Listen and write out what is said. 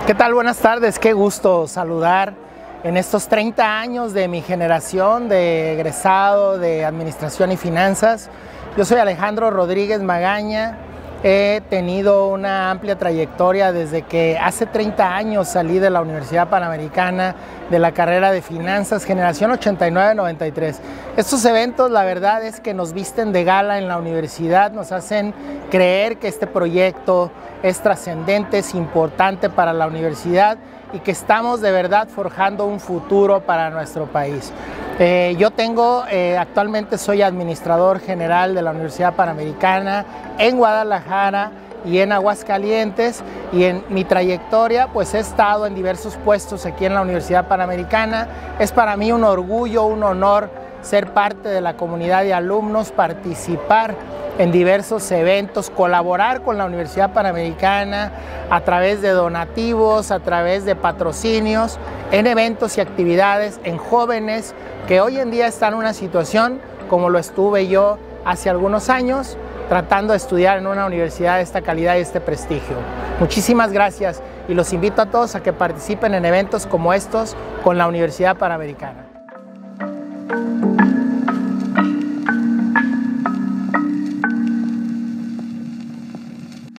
¿Qué tal? Buenas tardes, qué gusto saludar en estos 30 años de mi generación de egresado de Administración y Finanzas. Yo soy Alejandro Rodríguez Magaña, he tenido una amplia trayectoria desde que hace 30 años salí de la Universidad Panamericana de la carrera de Finanzas, generación 89-93. Estos eventos, la verdad es que nos visten de gala en la universidad, nos hacen creer que este proyecto es trascendente, es importante para la universidad y que estamos de verdad forjando un futuro para nuestro país. Actualmente soy administrador general de la Universidad Panamericana en Guadalajara y en Aguascalientes, y en mi trayectoria pues he estado en diversos puestos aquí en la Universidad Panamericana. Es para mí un orgullo, un honor ser parte de la comunidad de alumnos, participar en diversos eventos, colaborar con la Universidad Panamericana a través de donativos, a través de patrocinios, en eventos y actividades, en jóvenes que hoy en día están en una situación como lo estuve yo hace algunos años, tratando de estudiar en una universidad de esta calidad y este prestigio. Muchísimas gracias y los invito a todos a que participen en eventos como estos con la Universidad Panamericana.